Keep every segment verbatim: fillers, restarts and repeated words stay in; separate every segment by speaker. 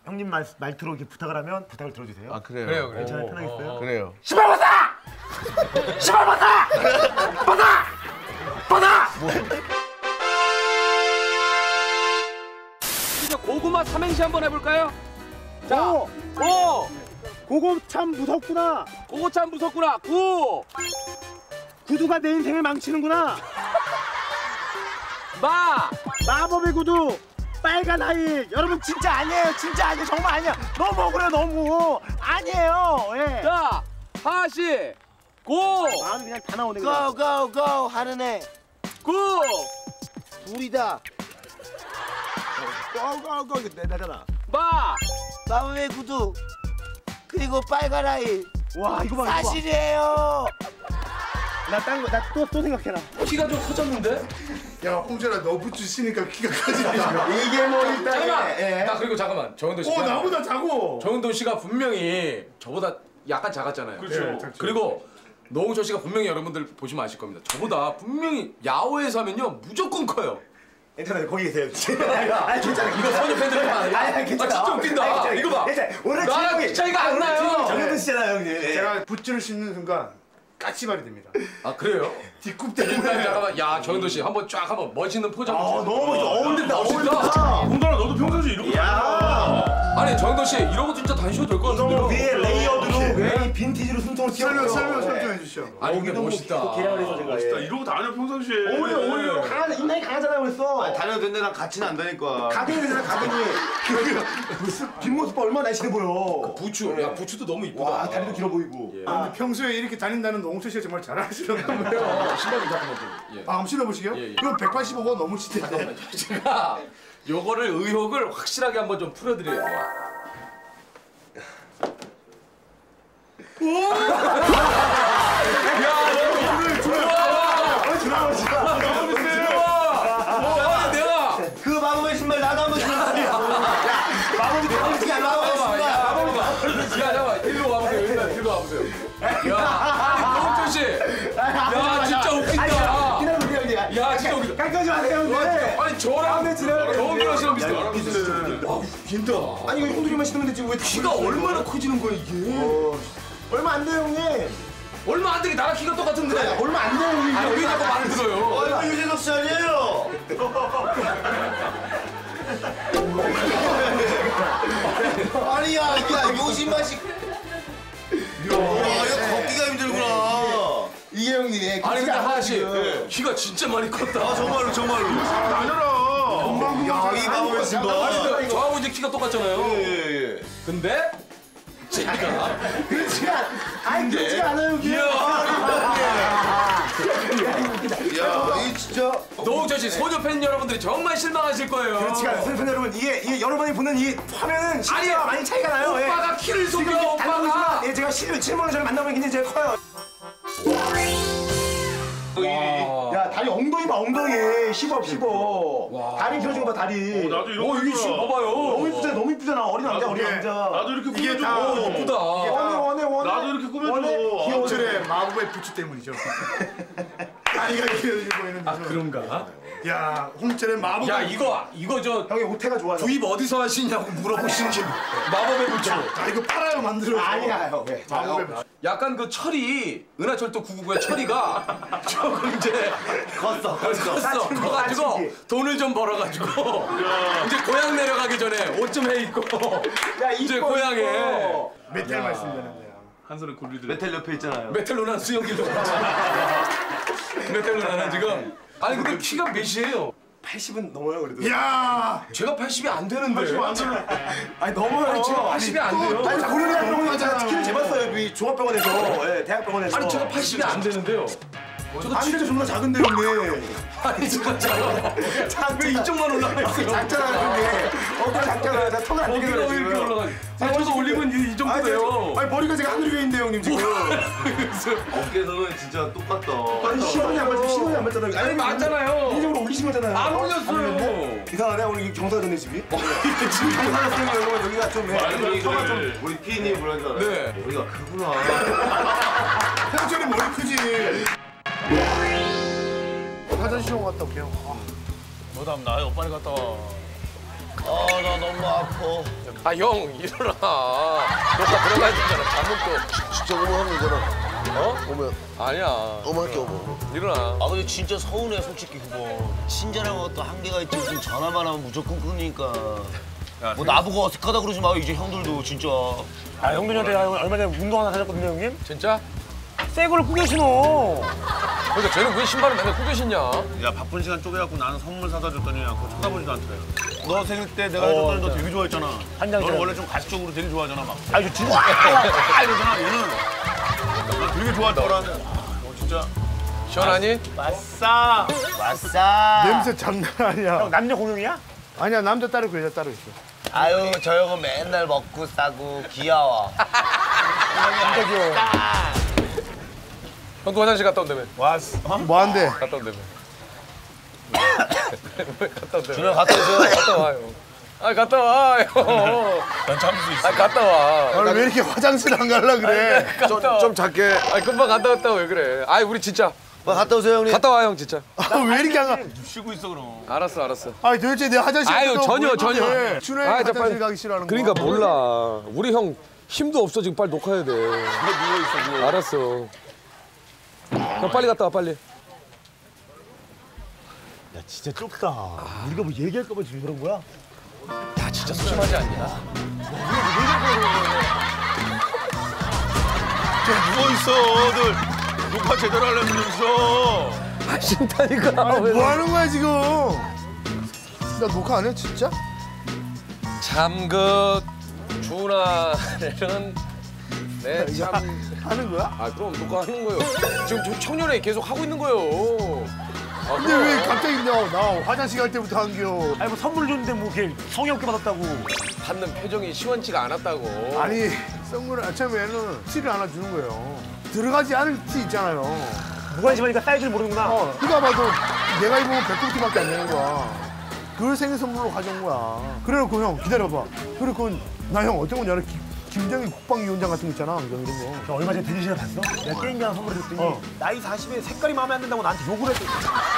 Speaker 1: 형님 말, 말투로 이렇게 부탁을 하면 부탁을 들어주세요.
Speaker 2: 아 그래요?
Speaker 3: 그래요, 그래요.
Speaker 1: 괜찮아요? 편하겠어요?
Speaker 3: 어,
Speaker 2: 그래요.
Speaker 1: 시발 받아! 시발 받아! 받아! 받아!
Speaker 3: 이제 고구마 삼행시 한번 해볼까요? 자,
Speaker 1: 오!
Speaker 3: 오!
Speaker 1: 그거 참 무섭구나.
Speaker 3: 그거 참 무섭구나. 구!
Speaker 1: 구두가 내 인생을 망치는구나.
Speaker 3: 마!
Speaker 1: 마법의 구두. 빨간 하일. 여러분 진짜 아니에요. 진짜 아니에요. 정말 아니야. 너무 억울해요. 너무. 아니에요. 예.
Speaker 3: 자, 하시! 고!
Speaker 1: 마음이 그냥 다 나오네.
Speaker 4: go go go 하는 애
Speaker 3: 구!
Speaker 4: 둘이다.
Speaker 1: 고고고 이거 내다잖아.
Speaker 3: 마!
Speaker 4: 마법의 구두 그리고 빨간 아이
Speaker 1: 와 이거 봐.
Speaker 4: 사실이에요.
Speaker 1: 나딴 거 나 또 또 생각해라.
Speaker 3: 키가 좀 커졌는데?
Speaker 5: 야 홍철아 너 부츠 쓰니까 키가 커진다.
Speaker 1: 이게 뭐 일단
Speaker 3: 잠깐만!
Speaker 1: 예.
Speaker 3: 나 그리고 잠깐만. 정은도 씨.
Speaker 5: 어 나보다 작고.
Speaker 3: 정은도 씨가 분명히 저보다 약간 작았잖아요.
Speaker 5: 그렇죠. 예,
Speaker 3: 그리고 노홍철 씨가 분명히 여러분들 보시면 아실 겁니다. 저보다 분명히 야호에서 하면요 무조건 커요.
Speaker 1: 괜찮아요. 거기 계세요. 아 괜찮아.
Speaker 3: 이거 소녀 팬들 봐.
Speaker 1: 아 괜찮아.
Speaker 3: 진짜 웃긴다.
Speaker 1: 아, 괜찮아.
Speaker 3: 이거 봐.
Speaker 1: 괜찮아. 오늘
Speaker 3: 나랑
Speaker 1: 지금이-
Speaker 3: 차이가 안
Speaker 1: 오늘
Speaker 3: 나요.
Speaker 1: 지금이 정해도 씨잖아요, 형님.
Speaker 5: 제가 부츠를 신는 순간 까치발이 됩니다.
Speaker 3: 아 그래요?
Speaker 5: 뒷굽
Speaker 3: 일단
Speaker 5: 때문에.
Speaker 3: 잠깐만. 야 정은도 씨 한번 쫙 한번 멋있는 포즈
Speaker 1: 아
Speaker 3: 한번
Speaker 1: 너무 멋있어. 어울린다.
Speaker 3: 멋있다.
Speaker 1: 어울린다.
Speaker 2: 홍달아 너도 평상시에 이러고
Speaker 1: 야.
Speaker 3: 아니 정은도 씨 이러고 진짜 다니셔도 될 것 같은데요?
Speaker 1: 위에 레이어드로 왜 빈티지로 숨통을
Speaker 5: 설명
Speaker 1: 튀었어.
Speaker 5: 설명 설명해 주시죠.
Speaker 3: 아니 근데 멋있다.
Speaker 1: 계량을 해서 제가.
Speaker 2: 멋있다.
Speaker 1: 예.
Speaker 2: 이러고 다녀 평상시에.
Speaker 1: 어울려 어울려. 강한 인상이 강하잖아요, 벌써.
Speaker 4: 다녀도 되는데 난 같이는 안 다니까.
Speaker 1: 가등이잖아, 가등이. 그 뒷모습 봐 얼마나 날씬해 보여.
Speaker 3: 부추. 야 부추도 너무 이쁘다.
Speaker 1: 와 다리도 길어 보이고.
Speaker 5: 근데 평소에 이렇게 다닌다는 홍철 씨가 정말 잘하시는 거예요.
Speaker 3: 신발 좀 잠깐만 좀. 예.
Speaker 5: 아, 한번 신어보시게요?
Speaker 3: 예, 예.
Speaker 5: 그럼 백팔십오가 넘으실 텐데.
Speaker 3: 제가 요거를 의혹을 확실하게 한번 좀 풀어드려야 돼요. 야, 내가
Speaker 4: 그 마법의 신발 나도 한번 신어보세요.
Speaker 1: 마법이 강하지 않아.
Speaker 3: 잠깐만, 야, 잠깐만. 야, 잠깐만. 일로 와보세요. 일단 일로 와보세요. 야, 아니, 노홍철 씨. 야, 진짜 웃긴다.
Speaker 1: 기다려보세요, 형님.
Speaker 3: 야, 진짜 웃긴다.
Speaker 1: 깎아지 마세요, 형님.
Speaker 3: 아니, 저랑 정은경 씨랑 비슷해. 와, 웃긴다.
Speaker 1: 아니 이거 형들이만 신으면 되지 왜
Speaker 3: 키가 얼마나 커지는 거야, 이게?
Speaker 1: 얼마 안 돼요, 형님.
Speaker 3: 얼마 안 되게 나랑 키가 똑같은데.
Speaker 1: 얼마 안 돼요, 형님.
Speaker 3: 아, 왜 자꾸 말을 들어요?
Speaker 4: 어 이거 유재석 씨 아니에요? 아니 야, 야 요신맛이 야 이거 걷기가 힘들구나.
Speaker 1: 이게 형님.
Speaker 3: 아니 근데 하하 씨
Speaker 1: 지금.
Speaker 3: 키가 진짜 많이 컸다.
Speaker 4: 아 정말로 정말로.
Speaker 5: 야,
Speaker 4: 이 마법의 신발.
Speaker 3: 아니 근데 저하고 이제 키가 똑같잖아요.
Speaker 4: 예예.
Speaker 3: 근데 제가
Speaker 1: 그렇지가 아니 그렇지가 않아요, 형님.
Speaker 4: 야, 이 진짜.
Speaker 3: 노홍철 씨 소녀 팬 여러분들이 정말 실망하실 거예요.
Speaker 1: 그렇지가 않아요, 슬픈 여러분. 이게 이게 여러분이 보는 이 화면은 실제와 많이 차이가 나요. 예.
Speaker 3: 오빠가 키를 속여 오빠가.
Speaker 1: 예, 제가 실 실물로 저를 만나보면 굉장히 제가 커요. 야 다리 엉덩이 봐 엉덩이 힙업 힙업. 다리 펴준 거 봐 다리.
Speaker 2: 어, 나도 이러고
Speaker 3: 어 이게 지금 봐봐요.
Speaker 1: 너무 이쁘잖아 너무 이쁘잖아 어린 남자 어린
Speaker 5: 이게-
Speaker 1: 남자.
Speaker 2: 나도 이렇게
Speaker 5: 이게
Speaker 2: 꾸며줘.
Speaker 5: 다
Speaker 3: 어, 이쁘다.
Speaker 1: 원해 원해 원해.
Speaker 2: 나도 이렇게 꾸며줘.
Speaker 1: 원해? 귀여워.
Speaker 5: 홍철의 마법의 부츠 때문이죠. 다리가 길어지고 있는
Speaker 3: 아 그런가?
Speaker 5: 야 홍철의 마법.
Speaker 3: 야 이거 이거 저
Speaker 1: 형이 호태가 좋아요.
Speaker 3: 구입 어디서 하시냐고 물어보시는 게 마법의 부츠.
Speaker 5: 아 이거 팔아요 만들어.
Speaker 1: 아니야 형. 예.
Speaker 5: 마법의 부츠.
Speaker 3: 약간 그 철이 은하철도 구구구의 철이가 조금 이제
Speaker 4: 컸어
Speaker 3: 컸어.
Speaker 1: 사춘기,
Speaker 3: 커가지고
Speaker 1: 사춘기.
Speaker 3: 돈을 좀 벌어가지고 이제 고향 내려가기 전에 옷 좀 해 입고
Speaker 1: 야
Speaker 3: 이제
Speaker 1: 이뻐,
Speaker 3: 고향에
Speaker 1: 이뻐.
Speaker 5: 메탈 말씀드렸네요.
Speaker 2: 한 손에 굴리들.
Speaker 4: 메텔 옆에 있잖아요.
Speaker 3: 메텔로나 수영기도 메텔로나는 지금 아니 근데 키가 몇이에요?
Speaker 1: 팔십은 넘어요 그래도.
Speaker 5: 야
Speaker 3: 제가 팔십이 안 되는데
Speaker 1: 아니 넘어요.
Speaker 3: 아니 제가 팔십이 안 돼요.
Speaker 1: 아니 고려대학병원에서 제가 키를 재봤어요. 이 종합병원에서. 예, 대학병원에서.
Speaker 3: 아니 제가 팔십이 안 되는데요.
Speaker 1: 안 되죠 존나 작은데 형님.
Speaker 3: 아니 제가 작아. 왜 이쪽만 올라가 있어요?
Speaker 1: 작잖아요 형님. 어깨 작잖아요. 나 턱을 안
Speaker 3: 어디가
Speaker 1: 되게
Speaker 3: 왜 이렇게 올라가? 아니 저도 올리면 이, 이 정도
Speaker 1: 아니,
Speaker 3: 돼요.
Speaker 1: 아니 머리가 제가 하늘 위에 있는데 형님 지금.
Speaker 4: 어깨에서는 진짜 똑같다.
Speaker 1: 아니 시선이 안 맞잖아. 시선이 안 맞잖아요.
Speaker 3: 아니 맞잖아요.
Speaker 1: 인적으로 올리신 거잖아요.
Speaker 3: 안
Speaker 1: 어?
Speaker 3: 올렸어요.
Speaker 1: 이상하네 오늘 경사가 됐네 집이. 지금 경사가 됐네 여러분 여기가 좀 해.
Speaker 2: 아니,
Speaker 4: 혀가 좀
Speaker 2: 이거를-
Speaker 4: 우리 피디님이 뭐라는 줄 알아요?
Speaker 3: 네.
Speaker 4: 머리가 크구나.
Speaker 5: 홍철이 머리 크지. 화장실 좀 갔다 올게요.
Speaker 2: 너도 한번 나요. 빨리 갔다 와.
Speaker 4: 아, 나 너무 아파.
Speaker 3: 아, 형, 일어나. 너가 들어가야 되잖아. 잠은 또.
Speaker 6: 진짜 오면 하면 되잖아.
Speaker 3: 어?
Speaker 6: 오면
Speaker 3: 아니야.
Speaker 6: 오면 할게 오면.
Speaker 3: 일어나.
Speaker 4: 아, 근데 진짜 서운해, 솔직히 그거. 친절한 것도 한계가 있지. 무슨 전화만 하면 무조건 끊으니까. 뭐 나보고 어색하다 그러지 마, 이제 형들도 진짜.
Speaker 1: 아 형님한테 얼마 전에 운동 하나 사줬거든요 형님.
Speaker 3: 진짜?
Speaker 1: 새 거를 꾸겨 신어.
Speaker 3: 그러니까 쟤는 왜 신발을 맨날 꾸겨 신냐?
Speaker 2: 야 바쁜 시간 쪼개갖고 나는 선물 사다 줬더니 그거 쳐다보지도 않더래요.
Speaker 1: 너 생일 때 내가 해줬더니 너 되게 좋아했잖아. 한장
Speaker 2: 너는 원래 좀 가식적으로 되게 좋아하잖아 막.
Speaker 1: 아 이거 진짜.
Speaker 2: 아 이러잖아 얘는. 나 되게 좋아하더라. 어 진짜.
Speaker 3: 시원하니?
Speaker 1: 아싸.
Speaker 4: 왔어.
Speaker 5: 냄새 장난 아니야.
Speaker 1: 형 남녀 공용이야?
Speaker 5: 아니야 남자 따로 있고 여자 따로 있어.
Speaker 4: 아유, 저 형은 맨날 먹고 싸고 귀여워.
Speaker 1: 진짜 귀여워.
Speaker 3: 형도 화장실 갔다 온다며.
Speaker 1: 왔어.
Speaker 5: 뭐 한대?
Speaker 3: 갔다 온다며. 갔다 온다며.
Speaker 4: 준영 갔다 오세요.
Speaker 3: 갔다 와요. 아, 갔다 와, 형.
Speaker 2: 난 참을 수 있어.
Speaker 3: 아, 갔다 와.
Speaker 5: 오늘 왜 이렇게 화장실 안 갈라 그래?
Speaker 3: 좀,
Speaker 6: 좀 작게.
Speaker 3: 아, 금방 갔다 왔다고 왜 그래? 아, 우리 진짜.
Speaker 4: 뭐 갔다 오세요, 형님.
Speaker 3: 갔다 와, 형, 진짜.
Speaker 5: 아, 왜 이렇게 안 가?
Speaker 2: 쉬고 있어 그럼.
Speaker 3: 알았어, 알았어.
Speaker 5: 아 도대체 내 화장실
Speaker 3: 아유,
Speaker 5: 갔다
Speaker 3: 전혀,
Speaker 5: 뭐
Speaker 3: 전혀.
Speaker 5: 했는데 준호이
Speaker 3: 아, 저
Speaker 5: 화장실
Speaker 3: 빨리-
Speaker 5: 가기 싫어하는 거.
Speaker 3: 그러니까 몰라. 우리 형 힘도 없어 지금 빨리 녹화해야 돼. 누워있어, 누워. 알았어. 형 빨리 갔다 와, 빨리.
Speaker 1: 야 진짜 좁다. 우리가 뭐 얘기할까 봐 지금 그런 거야?
Speaker 3: 야, 진짜 소심하지 않냐?
Speaker 2: 누워 있어, 들 녹화 제대로 하려면서.
Speaker 3: 아, 싫다니까.
Speaker 5: 아니, 뭐 하는 거야 지금? 나 녹화 안 해 진짜?
Speaker 3: 참, 그, 준하는 내 참.
Speaker 5: 하는 거야?
Speaker 3: 아, 그럼 녹화하는 거예요. 지금 저 청년회 계속 하고 있는 거예요. 아,
Speaker 5: 근데 왜 갑자기 나, 나 화장실 갈 때부터 한겨?
Speaker 1: 아니 뭐 선물 줬는데 뭐 걔 성의 없게 받았다고.
Speaker 3: 받는 표정이 시원치가 않았다고.
Speaker 5: 아니 선물을 아침에는 티를 하나 주는 거예요. 들어가지 않을 티 있잖아요.
Speaker 1: 무관심하니까 사이즈를 모르는구나.
Speaker 5: 어, 누가 봐도 내가 입으면 백구티밖에 안 되는 거야. 그걸 생일 선물로 가져온 거야. 그래놓고 형 기다려봐. 그래놓고 나 형 어떤 거냐? 김정일 국방위원장 같은 거 있잖아. 형 이런 거.
Speaker 1: 저 얼마 전에 대기실에 봤어? 내가 게임기 하나 선물해 줬더니
Speaker 5: 어.
Speaker 1: 나이 사십에 색깔이 마음에 안 든다고 나한테 욕을 했대.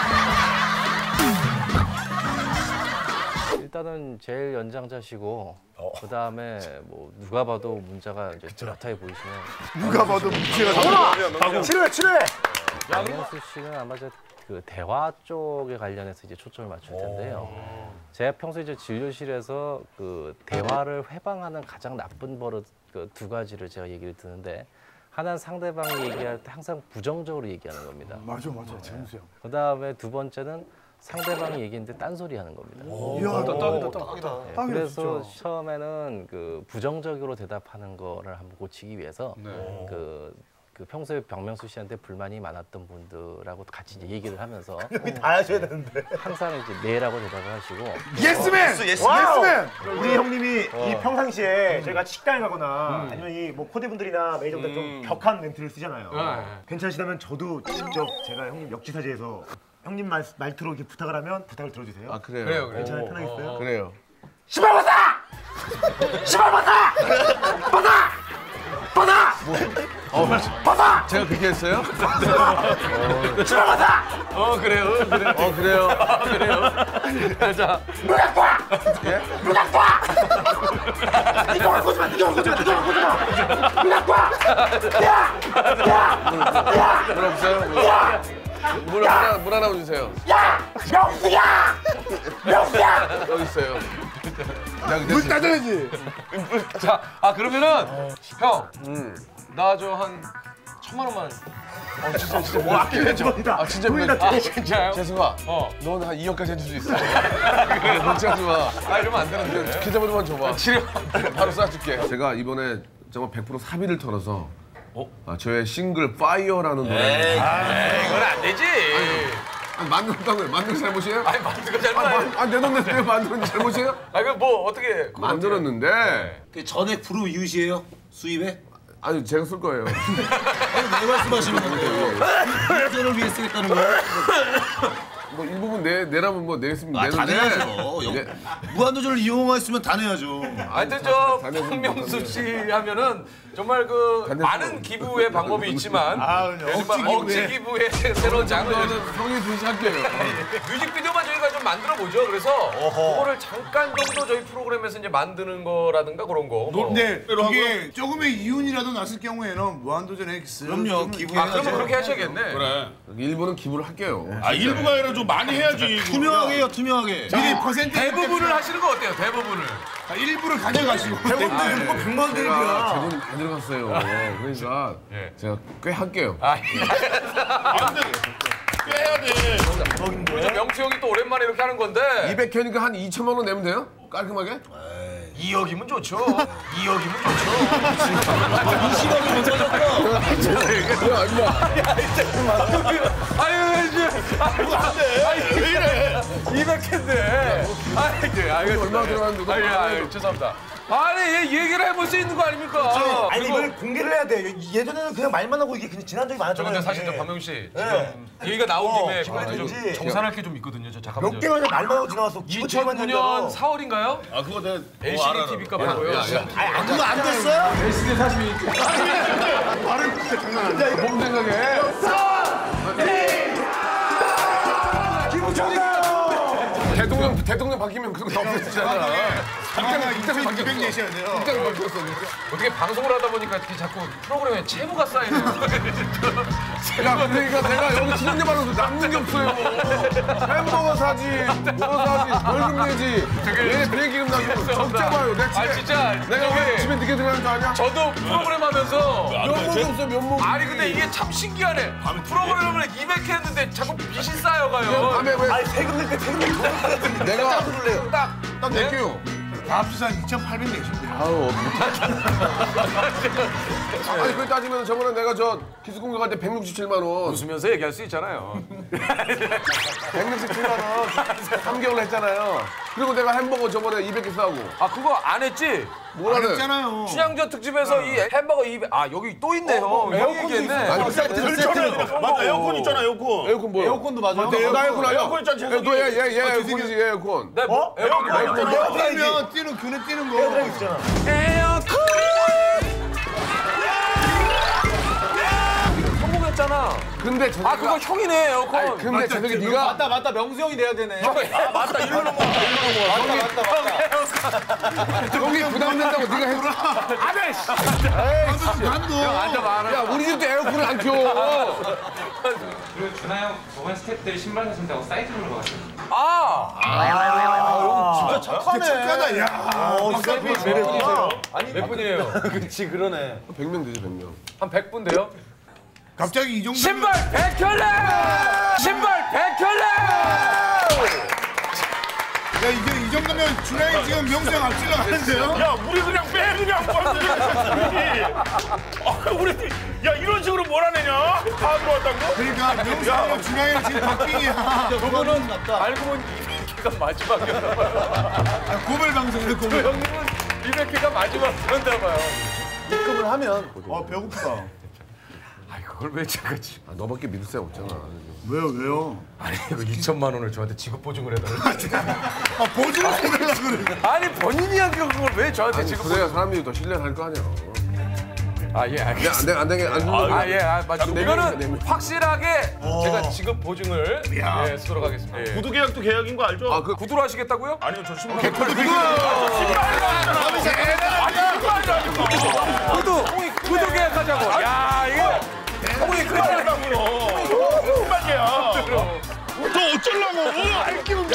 Speaker 7: 일단은 제일 연장자시고 그 다음에 뭐 누가 봐도 문자가 이제 뚜렷하게 보이시면
Speaker 5: 누가 봐도 문제가
Speaker 1: 치료해 치료해.
Speaker 7: 박명수 씨는 아마 이제 그 대화 쪽에 관련해서 이제 초점을 맞출 텐데요. 제가 평소에 이제 진료실에서 그 대화를 회방하는 가장 나쁜 버릇 그 두 가지를 제가 얘기를 드는데 하나는 상대방이 얘기할 때 항상 부정적으로 얘기하는 겁니다.
Speaker 5: 맞아 맞아 재밌어 형.
Speaker 7: 그 다음에 두 번째는 상대방이 얘기했는데 딴소리 하는 겁니다.
Speaker 5: 이야 딱이다 딱이다.
Speaker 7: 네,
Speaker 5: 딱이다
Speaker 7: 그래서
Speaker 5: 진짜.
Speaker 7: 처음에는 그 부정적으로 대답하는 거를 한번 고치기 위해서 그, 그 평소에 박명수 씨한테 불만이 많았던 분들하고 같이 이제 얘기를 하면서
Speaker 1: 다 하셔야 되는데.
Speaker 7: 항상 이제 네라고 대답을 하시고
Speaker 5: 예스맨! 예스맨!
Speaker 1: 우리 형님이 이 평상시에 저희가 식당에 가거나 아니면 이 뭐 코디분들이나 매니저분들 좀 격한 멘트를 쓰잖아요. 괜찮으시다면 저도 직접 제가 형님 역지사지해서 형님 말, 말투로 이렇게 부탁을 하면 부탁을 들어주세요.
Speaker 6: 아 그래요.
Speaker 3: 그래요, 그래요.
Speaker 1: 괜찮아요? 편하겠어요?
Speaker 6: 그래요.
Speaker 1: 시발 받아! 시발 받아! 받아! 받아! 받아!
Speaker 6: 제가 그렇게 했어요?
Speaker 1: 시발 받아!
Speaker 3: 어, 그래요, 어, 그래.
Speaker 6: 어 그래요.
Speaker 3: 그래요. 자,
Speaker 1: 누가 봐! 누가 봐! 이거 갖고 오지 마! 이거 갖고 오지 마! 이거 갖고 오지 마! 누가 봐! 야! 야! 야!
Speaker 6: 물 없어요?
Speaker 1: 야!
Speaker 6: 물 하나 물 하나 주세요.
Speaker 1: 야! 명수야! 명수야!
Speaker 6: 여기 있어요.
Speaker 5: 물 따져야지.
Speaker 3: 자, 아 그러면은 형, 나 저 한 천만 원만. 어, 진짜 진짜 뭐 아끼네 줘. 아 진짜
Speaker 1: 보인다,
Speaker 3: 아,
Speaker 1: 또.
Speaker 3: 진짜요?
Speaker 6: 재승아,
Speaker 3: 어.
Speaker 6: 넌 한 이억까지 해줄 수 있어. 그래, 놓지 마.
Speaker 3: 아 이러면 안 되는데.
Speaker 6: 계좌번호만 줘봐.
Speaker 3: 치료.
Speaker 6: 바로 쏴줄게. 제가 이번에 정말 백 퍼센트 사비를 털어서 아, 저의 싱글 파이어라는 노래.
Speaker 3: 에이, 그건 안 되지.
Speaker 6: 아니, 만들었다고요? 만든 게 잘못이에요?
Speaker 3: 아니 만든 거 잘못.
Speaker 6: 아, 내 돈 냈는데 만드는 게 잘못이에요?
Speaker 3: 아 그 뭐 어떻게
Speaker 6: 만들었는데
Speaker 4: 그 전액 프로 이웃이에요? 수입에?
Speaker 6: 아니 제가 쓸 거예요.
Speaker 4: 아니, 왜 말씀하시는 건데요? 유저를 위해 쓰겠다는 거예요?
Speaker 6: 뭐 일부분 내 내라면 뭐 내겠으면
Speaker 4: 아, 다
Speaker 6: 내는데.
Speaker 4: 내야죠. 영-
Speaker 6: 네.
Speaker 4: 무한도전을 이용했으면 다 내야죠.
Speaker 3: 하여튼 저
Speaker 6: 다녀본
Speaker 3: 박명수
Speaker 6: 것
Speaker 3: 씨 하면은 정말 그
Speaker 6: 다녀본
Speaker 3: 많은 기부의 방법이 있지만
Speaker 1: 아,
Speaker 3: 정말 억지 기부의 새로운 장르.
Speaker 6: 저는 성의 분시할게요.
Speaker 3: 뮤직비디오만 저희가 좀 만들어 보죠. 그래서 그거를 잠깐 정도 저희 프로그램에서 이제 만드는 거라든가 그런 거. 뭐.
Speaker 5: 근데 이게 조금의 이윤이라도 났을 경우에는 무한도전 X.
Speaker 2: 그럼요.
Speaker 3: 아, 그러면 그렇게 하셔야겠네.
Speaker 2: 그래.
Speaker 6: 일부는 기부를 할게요.
Speaker 2: 아 일부가 아니라 좀 많이 해야지.
Speaker 1: 투명하게 해요, 투명하게.
Speaker 5: 미리 퍼센트
Speaker 3: 대부분을 하시는 거 어때요? 대부분을.
Speaker 5: 아, 일부를 가져가시고.
Speaker 1: 대본도 이거 백만
Speaker 6: 제가
Speaker 1: 대입이야.
Speaker 6: 재본이 많이 들어갔어요. 그러니까
Speaker 3: 예.
Speaker 6: 제가 꽤 할게요.
Speaker 3: 아,
Speaker 2: 안 돼. 빼야 돼.
Speaker 3: 우리 저 명수 형이 또 오랜만에 이렇게 하는 건데
Speaker 6: 이백 회니까 한 이천만 원 내면 돼요? 깔끔하게?
Speaker 3: 이억이면 좋죠. 이억이면 좋죠.
Speaker 4: 이십억이면 터졌다.
Speaker 6: 야, 임마.
Speaker 3: 아유, 이제 아유, 왜 이래? 이백 회인데. 아유, 아유,
Speaker 6: 얼마 들어갔는데?
Speaker 3: 아유, 아유, 죄송합니다. 아니, 얘 얘기를 해볼 수 있는 거 아닙니까?
Speaker 1: 아니
Speaker 3: 그리고-
Speaker 1: 이걸 공개를 해야 돼. 예전에는 그냥 말만 하고 이게 그냥 지난 적이
Speaker 3: 저
Speaker 1: 많았잖아요.
Speaker 3: 근데 사실 저
Speaker 1: 이게.
Speaker 3: 박명수 씨 지금
Speaker 1: 네.
Speaker 3: 얘기가 나온
Speaker 1: 어,
Speaker 3: 김에
Speaker 1: 아,
Speaker 3: 그래도 좀
Speaker 1: 왠지.
Speaker 3: 정산할 게 좀 있거든요. 저 잠깐만요.
Speaker 1: 몇 개월 전에 말만 하고 지나갔어.
Speaker 3: 이천구 년 사월인가요?
Speaker 2: 아 그거 내가
Speaker 3: 엘시디 티비가 바로요.
Speaker 1: 아니 그거 안 됐어요?
Speaker 3: 엘시디 사십이.
Speaker 6: 뭔 생각해? 대통령 대통령 바뀌면 그거 다 없어지잖아.
Speaker 5: 당장 이천 이백 내셔야 돼요.
Speaker 6: 입장이 바뀌었어.
Speaker 3: 어떻게 방송을 하다 보니까 이렇게 자꾸 프로그램에 채무가 쌓이는 거예요.
Speaker 6: 야, 그러니까 내가 여기 지난주 방송에서 남는 게 없어요. 햄버거 사지, 뭐 사지, 벌금 내지. 얘네 비행기금 나고 적자봐요. 내 집에
Speaker 3: 아 진짜
Speaker 6: 내가 왜
Speaker 3: 저기
Speaker 6: 집에 늦게 들어가는 줄 아냐?
Speaker 3: 저도 프로그램 하면서
Speaker 6: 면목이 없어, 면목.
Speaker 3: 아니 근데 이게 참 신기하네. 프로그램을 이백 회 했는데 자꾸 빚이 쌓여가요.
Speaker 6: 밤에 왜
Speaker 1: 아니 세금 낼 때 세금 낼 때.
Speaker 6: 내가
Speaker 3: 딱
Speaker 6: 딱 낼게요.
Speaker 5: 다 합쳐서 한 이천팔백 내시면 돼요.
Speaker 6: 아우. 아니 그걸 따지면 저번에 내가 저 기술공개 갈 때 백육십칠만 원,
Speaker 3: 웃으면서 얘기할 수 있잖아요.
Speaker 6: 백육십칠만 원 삼 개월 했잖아요. 그리고 내가 햄버거 저번에 이백 개 싸고.
Speaker 3: 아 그거 안 했지?
Speaker 6: 뭐라는?
Speaker 5: 했잖아요.
Speaker 3: 춘향전 특집에서 이 햄버거 이백 아 여기 또 있네 형. 형 얘기했네.
Speaker 6: 아니
Speaker 2: 세트로. 맞아 에어컨 있잖아 에어컨.
Speaker 6: 에어컨 뭐야?
Speaker 1: 에어컨도 맞아.
Speaker 6: 나 에어컨 아니야?
Speaker 2: 에어컨 있잖아, 재석이.
Speaker 6: 너얘얘얘 에어컨이지 얘 에어컨.
Speaker 3: 네, 뭐? 에어컨
Speaker 1: 에어컨
Speaker 3: 에어컨.
Speaker 5: 뛰면 뛰는 그네 뛰는 거.
Speaker 1: 에어드라이 있잖아.
Speaker 3: 성공했잖아.
Speaker 6: 근데 저
Speaker 3: 아 그거 형이네 에어컨.
Speaker 6: 아니, 근데 재석이 네가
Speaker 1: 맞다 맞다 명수 형이 내야 되네.
Speaker 3: 아 맞다 일로 넘어.
Speaker 6: 형이 부담된다고 네가 해주라. 안해.
Speaker 5: 난도.
Speaker 3: 앉아 말아.
Speaker 6: 야 우리 집도 에어컨을 안 켜.
Speaker 8: 그리고 준하 형 저번 스태프들이 신발 사준다고 사이트 올라갔어요.
Speaker 3: 아.
Speaker 1: 진짜 착하네.
Speaker 5: 착하다. 야.
Speaker 1: 어, 셀피 매력이야.
Speaker 3: 아니 몇 분이에요?
Speaker 1: 그렇지 그러네.
Speaker 6: 백 명 되지 백 명.
Speaker 3: 한 백 분 돼요?
Speaker 5: 갑자기 이 정도.
Speaker 3: 신발 백 켤레! 신발 백 켤레!
Speaker 5: 야 이게 이 정도면 준하이 지금 명수형 앞질러 가는데요?
Speaker 2: 야 우리 그냥 빼 그냥 아 우리 야 이런 식으로 몰아내냐? 다 들어왔다고?
Speaker 5: 그러니까 명수형 준하이 지금 박빙이야.
Speaker 3: 저거는 알고 보니 이백 회가 마지막이었나 봐요.
Speaker 5: 고별 방송이네 고별.
Speaker 3: 형님은 이백 회가 마지막이었나 봐요.
Speaker 1: 입금을 하면
Speaker 5: 아 배고프다.
Speaker 3: 아이 그걸 왜 제가지?
Speaker 6: 아, 너밖에 믿을 새 없잖아.
Speaker 5: 왜요 왜요?
Speaker 3: 아니 이거 이천만 원을 저한테 지급 보증을 해달라.
Speaker 5: 아 보증을 해달라 그래.
Speaker 3: 아니 본인이 한 그걸 왜 저한테
Speaker 6: 아니
Speaker 3: 지급
Speaker 6: 그래야 사람들이 더 신뢰할 거 아니야.
Speaker 3: 아예 알겠습니다.
Speaker 6: 안 되게 안 되게 안
Speaker 3: 아, 예, 아, 맞죠.
Speaker 6: 네
Speaker 3: 이거는
Speaker 6: 명이니까, 네 명.
Speaker 3: 확실하게 제가 지급 보증을 예, 쓰도록 하겠습니다. 예.
Speaker 2: 구두 계약도 계약인 거 알죠?
Speaker 6: 아, 그
Speaker 3: 구두로 하시겠다고요?
Speaker 2: 아니요 저 신발.
Speaker 3: 구두! 구두 계약하자고! 야, 이거! 형이 그래!
Speaker 2: 신발이야. 너 어쩌려고?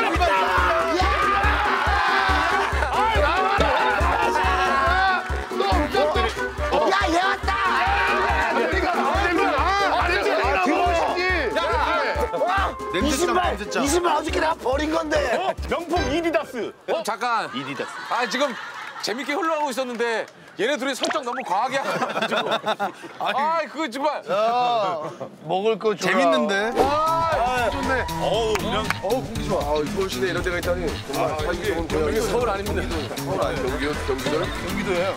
Speaker 1: 이 신발 이 신발 어저께 내가 버린 건데.
Speaker 2: 명품 이디다스.
Speaker 3: 잠깐!
Speaker 2: 이디다스.
Speaker 3: 아, 지금 재밌게 흘러가고 있었는데 얘네 둘이 설정 너무 과하게 하가지고 아, 그거 정말
Speaker 5: 먹을 거 줘.
Speaker 1: 재밌는데.
Speaker 2: 어우 그냥
Speaker 6: 어우 공기 좋아. 아 서울 시내 이런 데가 있다니. 정말 살기 좋은 고향.
Speaker 3: 여기 서울 아닙니다.
Speaker 6: 서울 아니에요. 경기요 경기도요?
Speaker 5: 경기도예요.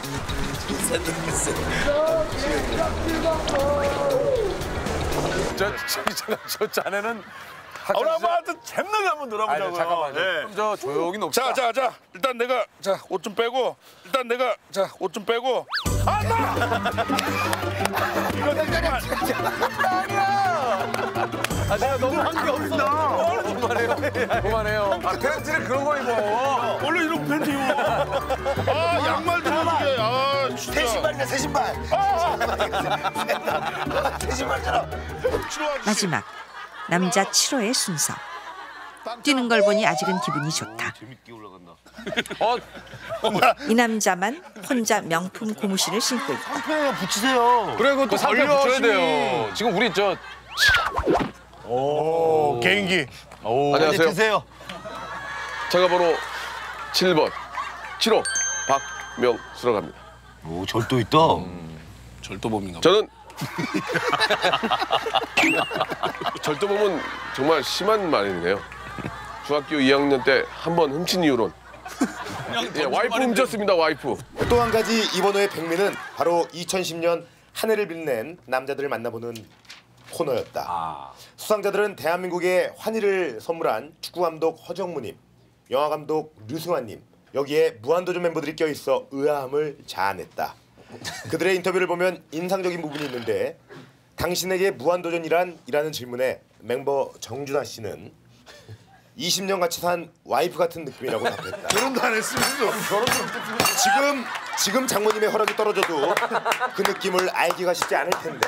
Speaker 3: 저, 저, 저, 저 자네는
Speaker 2: 우리 한번 하여튼 잼나게 한번 놀아보자고요.
Speaker 3: 아니, 잠깐만요.
Speaker 2: 예.
Speaker 3: 그럼 저 조용히 놉시다.
Speaker 2: 자, 자, 자. 일단 내가 자, 옷 좀 빼고. 일단 내가 자, 옷 좀 빼고. 아, 나! 이거 잠깐만.
Speaker 1: 아 내가 너무 한 게 없어.
Speaker 3: 그만해요. 그만해요. 아, 팬티는 그런 거 입어.
Speaker 2: 원래 이런 팬티 입어. 아 양말 들어주게. 아 진짜.
Speaker 4: 새 신발이다 새 신발. 새 신발처럼.
Speaker 9: 마지막 남자 칠 호의 순서. 뛰는 걸 보니 아직은 기분이 좋다.
Speaker 4: 재밌게 올라간다.
Speaker 3: 어,
Speaker 9: 이 남자만 혼자 명품 고무신을 신고 있다.
Speaker 4: 상표에 붙이세요.
Speaker 3: 그래, 그것도 상표 붙여야 돼요. 지금 우리 저.
Speaker 2: 오 개인기.
Speaker 3: 오.
Speaker 6: 안녕하세요.
Speaker 4: 드세요.
Speaker 6: 제가 바로 칠 번 칠 호 박명수라고 합니다.
Speaker 4: 오 절도 있다.
Speaker 3: 절도범인가 봐.
Speaker 6: 저는 절도범은 정말 심한 말이네요. 중학교 이 학년 때 한 번 훔친 이유론. 예, 와이프 훔쳤습니다, 와이프.
Speaker 1: 또 한 가지 이번호의 백미는 바로 이천십 년 한 해를 빛낸 남자들을 만나보는 코너였다.
Speaker 3: 아.
Speaker 1: 수상자들은 대한민국에 환희를 선물한 축구감독 허정무님, 영화감독 류승환님, 여기에 무한도전 멤버들이 껴있어 의아함을 자아냈다. 그들의 인터뷰를 보면 인상적인 부분이 있는데 당신에게 무한도전이란? 이라는 질문에 멤버 정준하 씨는 이십 년 같이 산 와이프 같은 느낌이라고 답했다.
Speaker 2: 결혼도 안 했으면서.
Speaker 1: 지금 지금 장모님의 허락이 떨어져도 그 느낌을 알기가 쉽지 않을 텐데.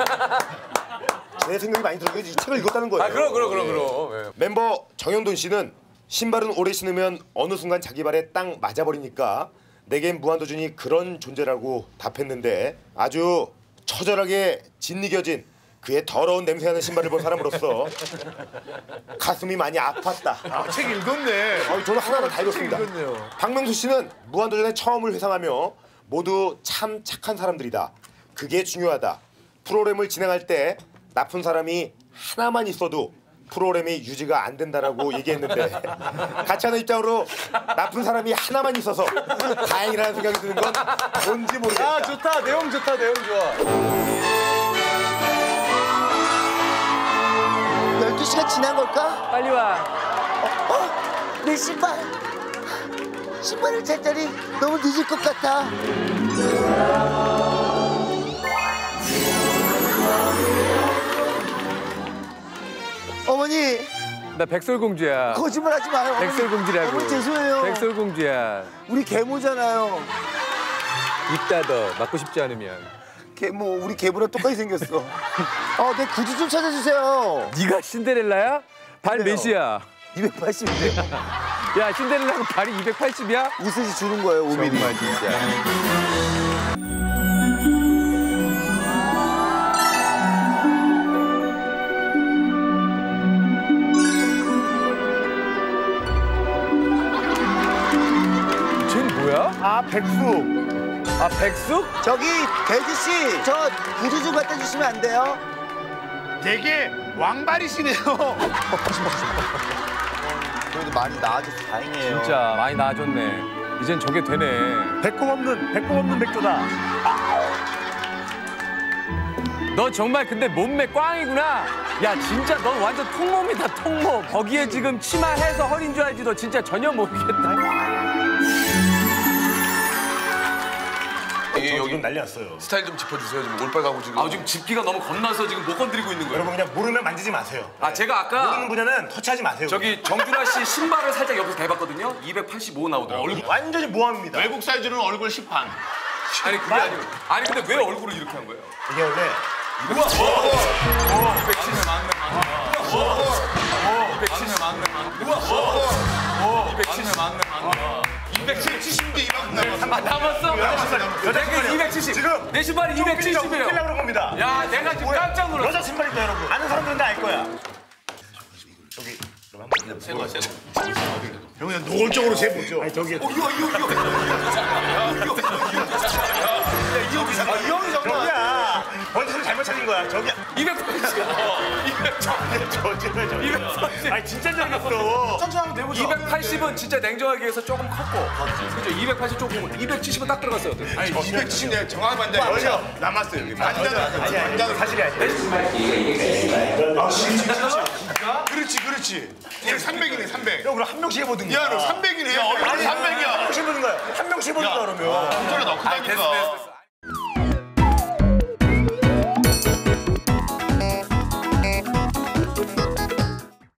Speaker 1: 내 생각이 많이 들어요. 이 책을 읽었다는 거예요.
Speaker 3: 아, 그럼, 그럼, 그럼, 그럼. 예.
Speaker 1: 멤버 정현돈 씨는 신발은 오래 신으면 어느 순간 자기 발에 딱 맞아버리니까 내겐 무한도전이 그런 존재라고 답했는데 아주 처절하게 짓이겨진 그의 더러운 냄새나는 신발을 본 사람으로서 가슴이 많이 아팠다.
Speaker 2: 아 책 읽었네.
Speaker 1: 어, 저는 하나하나 다 읽었습니다.
Speaker 2: 읽었네요.
Speaker 1: 박명수 씨는 무한도전의 처음을 회상하며 모두 참 착한 사람들이다. 그게 중요하다. 프로그램을 진행할 때 나쁜 사람이 하나만 있어도 프로그램이 유지가 안 된다라고 얘기했는데 같이 하는 입장으로 나쁜 사람이 하나만 있어서 다행이라는 생각이 드는 건 뭔지 모르겠다.
Speaker 3: 아, 좋다. 내용 좋다. 내용 좋아.
Speaker 4: 열두 시가 지난 걸까?
Speaker 7: 빨리 와.
Speaker 4: 어? 내 신발. 신발을 찾자니 너무 늦을 것 같아. 어머니
Speaker 10: 나 백설공주야.
Speaker 4: 거짓말하지 마요. 어머니.
Speaker 10: 백설공주라고.
Speaker 4: 어머니 죄송해요.
Speaker 10: 백설공주야.
Speaker 4: 우리 계모잖아요.
Speaker 10: 입 닫어. 맞고 싶지 않으면.
Speaker 4: 계모 우리 계모랑 똑같이 생겼어. 어, 내 구두 좀 찾아주세요.
Speaker 10: 네가 신데렐라야? 발
Speaker 4: 그래요.
Speaker 10: 몇이야?
Speaker 4: 이백팔십인데요.
Speaker 10: 야, 신데렐라가 발이 이백팔십이야?
Speaker 4: 웃으시 주는 거예요, 오 밀리미터.
Speaker 10: 정말 진짜. 쟤는 뭐야?
Speaker 1: 아 백수.
Speaker 10: 아, 백숙?
Speaker 4: 저기 돼지 씨, 저 구두 좀 갖다 주시면 안 돼요?
Speaker 2: 되게 왕발이시네요.
Speaker 4: 그래도 많이 나아져서 다행이에요.
Speaker 10: 진짜 많이 나아졌네. 이젠 저게 되네.
Speaker 1: 배꼽 없는 배꼽 없는 백조다.
Speaker 10: 너 정말 근데 몸매 꽝이구나. 야, 진짜 넌 완전 통몸이다, 통몸. 거기에 지금 치마 해서 허리인 줄 알지. 너 진짜 전혀 모르겠다.
Speaker 1: 예, 여기 난리 났어요.
Speaker 6: 스타일 좀 짚어주세요. 지금 올빼가고 지금.
Speaker 3: 아, 지금 집기가 너무 겁나서 지금 못 건드리고 있는 거예요.
Speaker 1: 여러분 그냥 모르면 만지지 마세요.
Speaker 3: 아, 제가 아까
Speaker 1: 모르는 분야는 터치하지 마세요.
Speaker 3: 저기 정준하 씨 신발을 살짝 옆에서 대봤거든요. 이백팔십오 나오더라고요.
Speaker 1: 완전히 모함입니다.
Speaker 2: 외국 사이즈는 얼굴 십 판.
Speaker 3: 아니, 그게 아니고. 아니, 근데 왜 얼굴을 이렇게 한 거예요?
Speaker 1: 이게 원래
Speaker 3: 이백칠십 맞네, 맞네. 이백칠십 맞네, 맞네. 이백칠십 맞네, 맞네.
Speaker 2: 이백칠십인데 이만큼 남았어.
Speaker 3: 아, 남았어? 내가 이백칠십.
Speaker 1: 지금
Speaker 3: 내 신발이 이백칠십이에요.
Speaker 1: 웃기려고 그런 겁니다.
Speaker 3: 야, 내가 지금 깜짝 놀랐어.
Speaker 1: 여자 신발입니다, 여러분. 아는 사람들은 다 알 거야. 저기 그럼 한번
Speaker 2: 새 거, 새 거. 형 그냥 노골적으로 재보죠.
Speaker 1: 아니 저기
Speaker 3: 어, 이거, 이거, 이거. 이거, 이거.
Speaker 1: 아, 이 형이 저기야. 번지를 잘못 찾은 거야. 저기
Speaker 3: 이백팔십.
Speaker 1: 저쪽에 저기.
Speaker 3: 이백팔십.
Speaker 1: 아니 진짜 잘했어.
Speaker 3: 천천히 한번 내보자. 이백팔십은 진짜 냉정하게 해서 조금 컸고. 그죠? 이백팔십 조금. 이백칠십은 딱 들어갔어요.
Speaker 2: 아니 이백칠십 내가 정확히 봤는데 전혀 남았어요. 여기 반장을
Speaker 1: 아니 아니 사실이 아니야.
Speaker 2: 아 진짜? 그렇지 그렇지. 얘 삼백이네 삼백.
Speaker 1: 형 그럼 한 명씩 해보든가.
Speaker 2: 야 너 삼백이네. 얼굴
Speaker 1: 아니
Speaker 2: 삼백이야.
Speaker 1: 한 명씩 해보는 거야. 한 명씩 해보는 거야 그러면.
Speaker 2: 야, 너 크다니까.